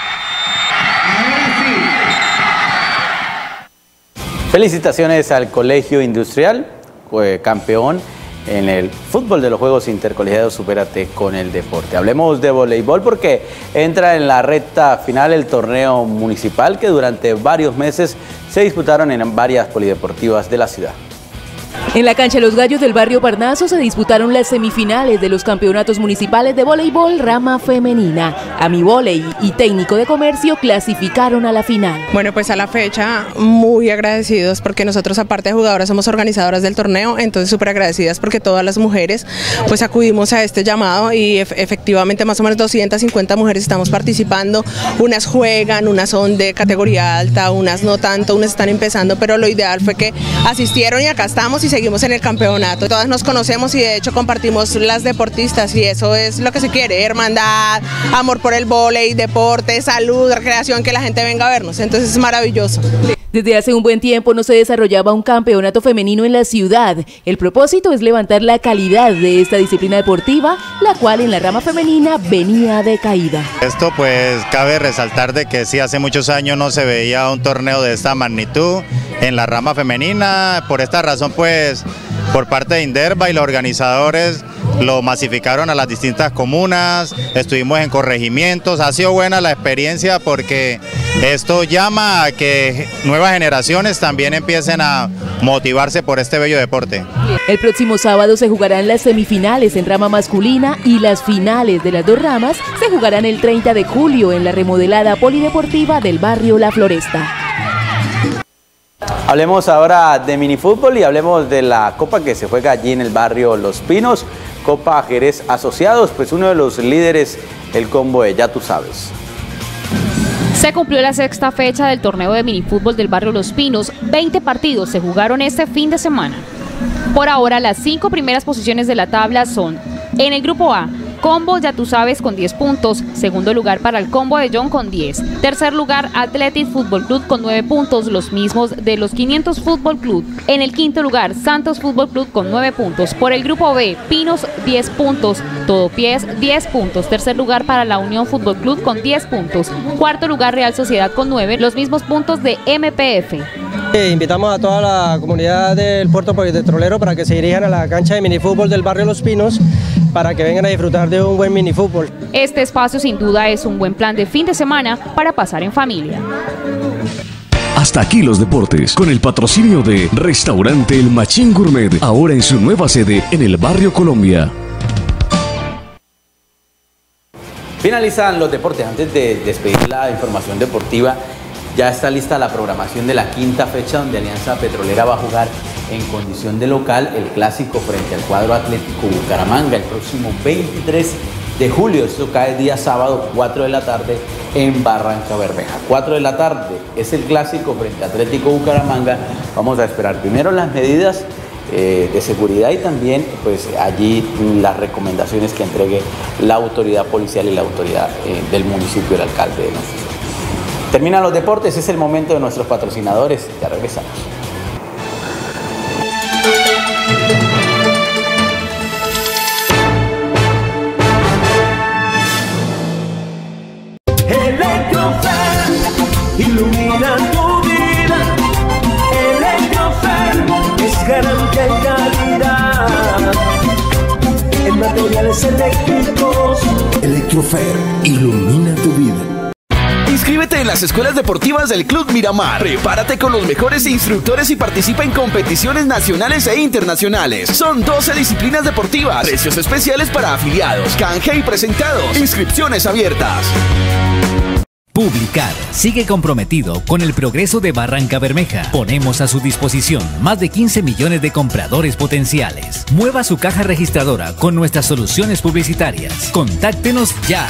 S27: Felicitaciones al Colegio Industrial, eh, campeón en el fútbol de los Juegos Intercolegiados Supérate con el Deporte. Hablemos de voleibol porque entra en la recta final el torneo municipal que durante varios meses se disputaron en varias polideportivas de la ciudad.
S32: En la cancha Los Gallos del barrio Parnaso se disputaron las semifinales de los campeonatos municipales de voleibol rama femenina. Amivoley y Técnico de Comercio clasificaron a la final.
S6: Bueno, pues a la fecha muy agradecidos porque nosotros aparte de jugadoras somos organizadoras del torneo, entonces súper agradecidas porque todas las mujeres pues acudimos a este llamado y ef efectivamente más o menos doscientas cincuenta mujeres estamos participando. Unas juegan, unas son de categoría alta, unas no tanto, unas están empezando, pero lo ideal fue que asistieron y acá estamos y seguimos en el campeonato. Todas nos conocemos y de hecho compartimos las deportistas y eso es lo que se quiere, hermandad, amor por el vóley, deporte, salud, recreación, que la gente venga a vernos, entonces es maravilloso.
S32: Desde hace un buen tiempo no se desarrollaba un campeonato femenino en la ciudad. El propósito es levantar la calidad de esta disciplina deportiva, la cual en la rama femenina venía de caída.
S8: Esto pues cabe resaltar de que sí, hace muchos años no se veía un torneo de esta magnitud en la rama femenina. Por esta razón pues por parte de INDERVA y los organizadores lo masificaron a las distintas comunas, estuvimos en corregimientos, ha sido buena la experiencia porque esto llama a que nuevas generaciones también empiecen a motivarse por este bello deporte.
S32: El próximo sábado se jugarán las semifinales en rama masculina y las finales de las dos ramas se jugarán el treinta de julio en la remodelada polideportiva del barrio La Floresta.
S27: Hablemos ahora de minifútbol y hablemos de la copa que se juega allí en el barrio Los Pinos, Copa Jerez Asociados, pues uno de los líderes, el combo de Ya Tú Sabes.
S7: Se cumplió la sexta fecha del torneo de minifútbol del barrio Los Pinos. veinte partidos se jugaron este fin de semana. Por ahora, las cinco primeras posiciones de la tabla son: en el grupo A, Combo Ya Tú Sabes con diez puntos, segundo lugar para el Combo de John con diez, tercer lugar Athletic Fútbol Club con nueve puntos, los mismos de los quinientos Fútbol Club. En el quinto lugar, Santos Fútbol Club con nueve puntos. Por el grupo B, Pinos diez puntos, Todopies diez puntos, tercer lugar para la Unión Fútbol Club con diez puntos, cuarto lugar Real Sociedad con nueve, los mismos puntos de M P F.
S9: Invitamos a toda la comunidad del Puerto Petrolero para que se dirijan a la cancha de minifútbol del barrio Los Pinos para que vengan a disfrutar de un buen minifútbol.
S7: Este espacio sin duda es un buen plan de fin de semana para pasar en familia.
S31: Hasta aquí los deportes, con el patrocinio de Restaurante El Machín Gourmet, ahora en su nueva sede en el barrio Colombia.
S27: Finalizan los deportes. Antes de despedir la información deportiva, ya está lista la programación de la quinta fecha donde Alianza Petrolera va a jugar en condición de local el clásico frente al cuadro Atlético Bucaramanga el próximo veintitrés de julio. Esto cae día sábado, cuatro de la tarde en Barranca Bermeja. cuatro de la tarde es el clásico frente a Atlético Bucaramanga. Vamos a esperar primero las medidas eh, de seguridad y también pues allí las recomendaciones que entregue la autoridad policial y la autoridad eh, del municipio, el alcalde de nuestra ciudad. Terminan los deportes, es el momento de nuestros patrocinadores. Ya regresamos.
S10: Electrofer, ilumina tu vida. Electrofer es garantía y calidad en materiales eléctricos. Electrofer, ilumina tu vida.
S13: Inscríbete en las escuelas deportivas del Club Miramar. Prepárate con los mejores instructores y participa en competiciones nacionales e internacionales. Son doce disciplinas deportivas, precios especiales para afiliados, canje y presentados. Inscripciones abiertas.
S17: Publicar sigue comprometido con el progreso de Barranca Bermeja. Ponemos a su disposición más de quince millones de compradores potenciales. Mueva su caja registradora con nuestras soluciones publicitarias. Contáctenos ya.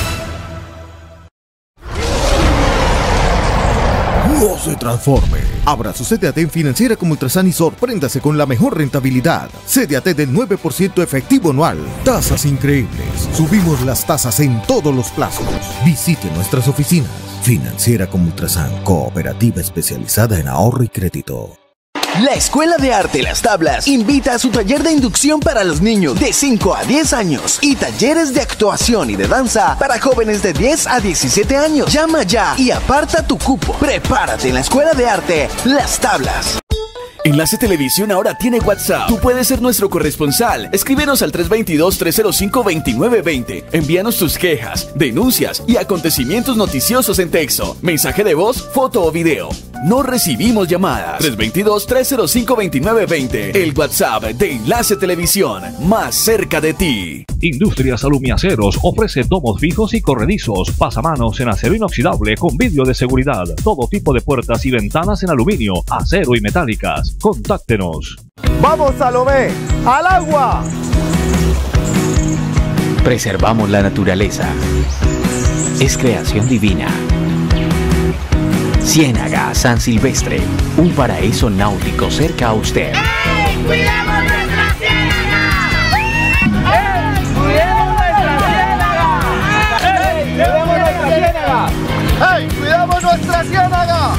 S20: No se transforme. Abra su C D A T en Financiera como Ultrasan y sorpréndase con la mejor rentabilidad. C D A T del nueve por ciento efectivo anual. Tasas increíbles. Subimos las tasas en todos los plazos. Visite nuestras oficinas. Financiera como Ultrasan, cooperativa especializada en ahorro y crédito.
S21: La Escuela de Arte Las Tablas invita a su taller de inducción para los niños de cinco a diez años y talleres de actuación y de danza para jóvenes de diez a diecisiete años. Llama ya y aparta tu cupo. Prepárate en la Escuela de Arte Las Tablas.
S13: Enlace Televisión ahora tiene WhatsApp. Tú puedes ser nuestro corresponsal. Escríbenos al tres dos dos, tres cero cinco, dos nueve dos cero. Envíanos tus quejas, denuncias y acontecimientos noticiosos en texto, mensaje de voz, foto o video. No recibimos llamadas. tres dos dos, tres cero cinco, dos nueve dos cero. El WhatsApp de Enlace Televisión, más cerca de ti.
S2: Industrias Alumiaceros ofrece domos fijos y corredizos, pasamanos en acero inoxidable con vidrio de seguridad, todo tipo de puertas y ventanas en aluminio, acero y metálicas. Contáctenos.
S22: ¡Vamos, Salomé! ¡Al agua!
S23: Preservamos la naturaleza. Es creación divina. Ciénaga San Silvestre, un paraíso náutico cerca a usted.
S10: ¡Ey! ¡Cuidemos nuestra ciénaga! ¡Ey! ¡Cuidemos nuestra ciénaga! ¡Ey! ¡Cuidemos nuestra ciénaga! ¡Ey! ¡Cuidemos nuestra ciénaga!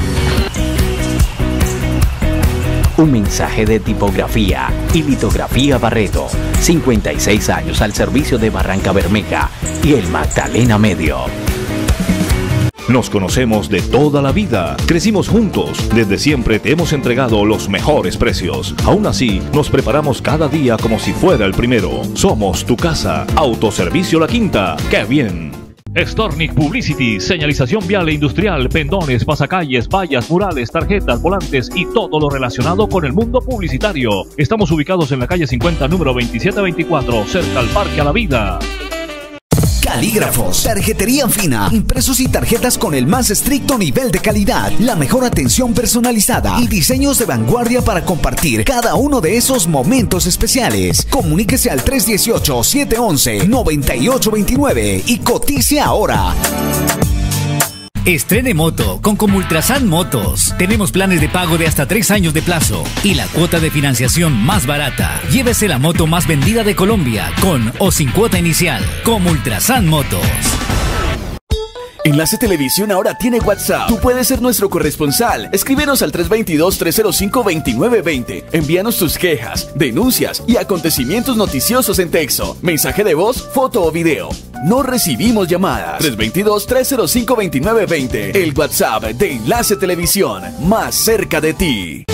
S23: Un mensaje de tipografía y litografía Barreto. cincuenta y seis años al servicio de Barranca Bermeja y el Magdalena Medio.
S2: Nos conocemos de toda la vida, crecimos juntos, desde siempre te hemos entregado los mejores precios. Aún así, nos preparamos cada día como si fuera el primero. Somos tu casa, Autoservicio La Quinta. ¡Qué bien! Stornic Publicity, señalización vial e industrial, pendones, pasacalles, vallas, murales, tarjetas, volantes y todo lo relacionado con el mundo publicitario. Estamos ubicados en la calle cincuenta, número veintisiete veinticuatro, cerca al Parque a la Vida.
S3: calígrafos, tarjetería fina, impresos y tarjetas con el más estricto nivel de calidad, la mejor atención personalizada y diseños de vanguardia para compartir cada uno de esos momentos especiales. Comuníquese al tres uno ocho, siete uno uno, nueve ocho dos nueve y cotice ahora.
S17: Estrene moto con Comultrasan Motos. Tenemos planes de pago de hasta tres años de plazo y la cuota de financiación más barata. Llévese la moto más vendida de Colombia con o sin cuota inicial. Comultrasan Motos.
S13: Enlace Televisión ahora tiene WhatsApp. Tú puedes ser nuestro corresponsal. Escríbenos al tres dos dos, tres cero cinco, dos nueve dos cero. Envíanos tus quejas, denuncias y acontecimientos noticiosos en texto, mensaje de voz, foto o video. No recibimos llamadas. tres dos dos, tres cero cinco, dos nueve dos cero. El WhatsApp de Enlace Televisión, más cerca de ti.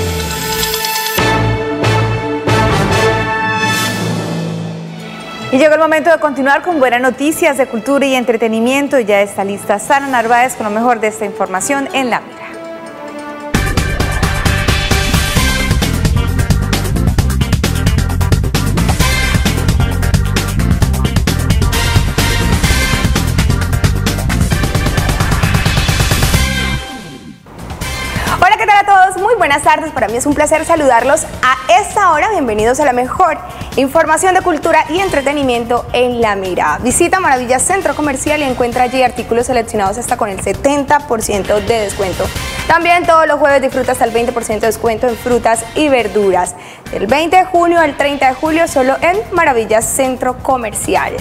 S11: Y llegó el momento de continuar con buenas noticias de cultura y entretenimiento. Ya está lista Sara Narváez con lo mejor de esta información en La Mira. Hola, ¿qué tal a todos? Muy buenas tardes. Para mí es un placer saludarlos a esta hora. Bienvenidos a la mejor información de cultura y entretenimiento en La Mira. Visita Maravillas Centro Comercial y encuentra allí artículos seleccionados hasta con el setenta por ciento de descuento. También todos los jueves disfruta hasta el veinte por ciento de descuento en frutas y verduras. Del veinte de junio al treinta de julio solo en Maravillas Centro Comercial.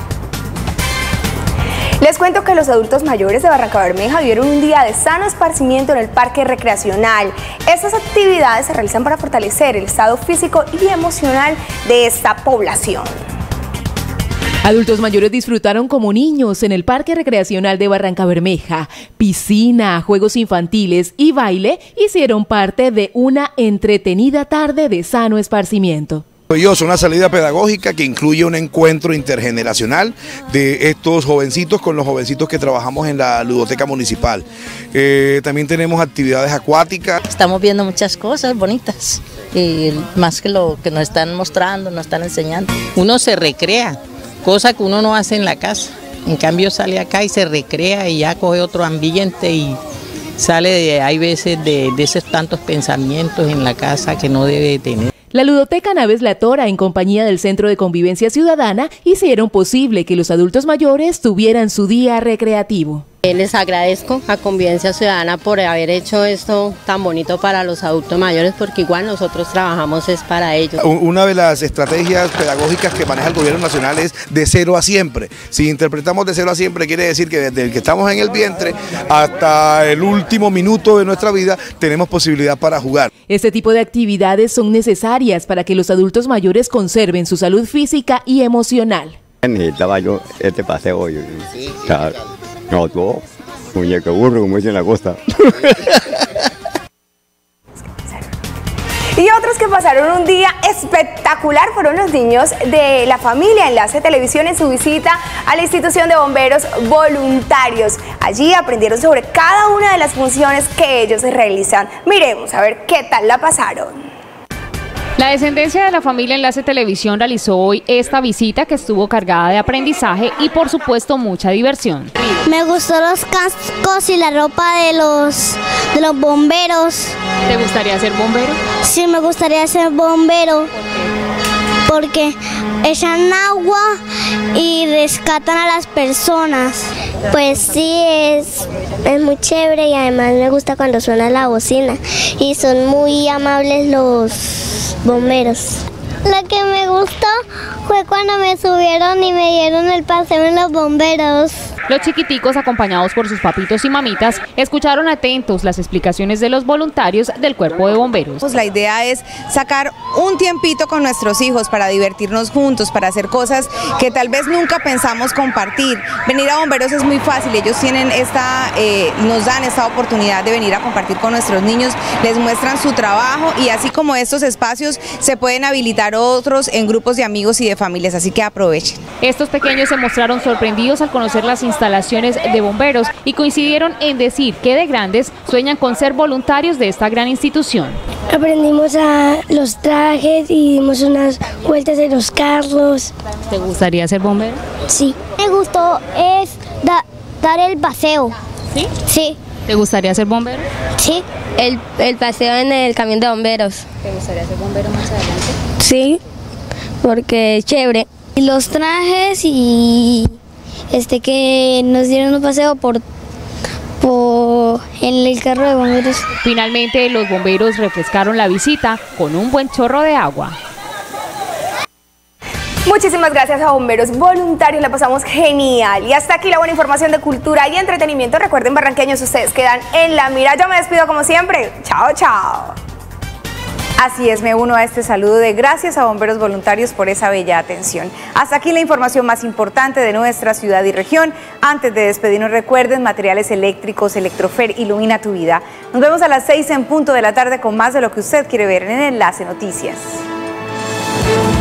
S11: Les cuento que los adultos mayores de Barrancabermeja vivieron un día de sano esparcimiento en el parque recreacional. Estas actividades se realizan para fortalecer el estado físico y emocional de esta población.
S32: Adultos mayores disfrutaron como niños en el Parque Recreacional de Barrancabermeja. Piscina, juegos infantiles y baile hicieron parte de una entretenida tarde de sano esparcimiento.
S12: Es una salida pedagógica que incluye un encuentro intergeneracional de estos jovencitos con los jovencitos que trabajamos en la ludoteca municipal. Eh, también tenemos actividades acuáticas.
S14: Estamos viendo muchas cosas bonitas y más que lo que nos están mostrando, nos están enseñando. Uno se recrea, cosa que uno no hace en la casa. En cambio sale acá y se recrea y ya coge otro ambiente y sale de, hay veces de, de esos tantos pensamientos en la casa que no debe tener.
S32: La ludoteca Naves La Tora, en compañía del Centro de Convivencia Ciudadana, hicieron posible que los adultos mayores tuvieran su día recreativo.
S15: Les agradezco a Convivencia Ciudadana por haber hecho esto tan bonito para los adultos mayores, porque igual nosotros trabajamos es para ellos.
S12: Una de las estrategias pedagógicas que maneja el gobierno nacional es de cero a siempre. Si interpretamos de cero a siempre, quiere decir que desde el que estamos en el vientre hasta el último minuto de nuestra vida tenemos posibilidad para jugar.
S32: Este tipo de actividades son necesarias para que los adultos mayores conserven su salud física y emocional.
S16: Necesitaba yo este paseo hoy. Sí, claro. No, todo, muñeco burro, como dicen en la costa.
S11: Y otros que pasaron un día espectacular fueron los niños de la familia Enlace Televisión en su visita a la institución de bomberos voluntarios. Allí aprendieron sobre cada una de las funciones que ellos realizan. Miremos a ver qué tal la pasaron.
S7: La descendencia de la familia Enlace Televisión realizó hoy esta visita que estuvo cargada de aprendizaje y por supuesto mucha diversión.
S18: Me gustó los cascos y la ropa de los, de los bomberos.
S7: ¿Te gustaría ser bombero?
S18: Sí, me gustaría ser bombero porque echan agua y rescatan a las personas. Pues sí, es, es muy chévere y además me gusta cuando suena la bocina y son muy amables los bomberos. Lo que me gustó fue cuando me subieron y me dieron el paseo en los bomberos.
S7: Los chiquiticos, acompañados por sus papitos y mamitas, escucharon atentos las explicaciones de los voluntarios del Cuerpo de Bomberos.
S19: Pues la idea es sacar un tiempito con nuestros hijos para divertirnos juntos, para hacer cosas que tal vez nunca pensamos compartir. Venir a Bomberos es muy fácil, ellos tienen esta, eh, nos dan esta oportunidad de venir a compartir con nuestros niños, les muestran su trabajo y así como estos espacios se pueden habilitar otros en grupos de amigos y de familias, así que aprovechen.
S7: Estos pequeños se mostraron sorprendidos al conocer las instalaciones de bomberos y coincidieron en decir que de grandes sueñan con ser voluntarios de esta gran institución.
S18: Aprendimos a los trajes y dimos unas vueltas en los carros.
S7: ¿Te gustaría ser bombero?
S18: Sí. Me gustó es da, dar el paseo.
S7: ¿Sí?
S18: Sí.
S7: ¿Te gustaría ser bombero?
S18: Sí. El, el paseo en el camión de bomberos.
S7: ¿Te gustaría ser bombero más adelante?
S18: Sí, porque es chévere. Y los trajes y este que nos dieron un paseo por, por en el carro de bomberos.
S7: Finalmente los bomberos refrescaron la visita con un buen chorro de agua.
S11: Muchísimas gracias a bomberos voluntarios, la pasamos genial. Y hasta aquí la buena información de cultura y entretenimiento. Recuerden, barranqueños, ustedes quedan en la mira. Yo me despido como siempre. Chao, chao. Así es, me uno a este saludo de gracias a bomberos voluntarios por esa bella atención. Hasta aquí la información más importante de nuestra ciudad y región. Antes de despedirnos, recuerden, materiales eléctricos, Electrofer, ilumina tu vida. Nos vemos a las seis en punto de la tarde con más de lo que usted quiere ver en Enlace Noticias.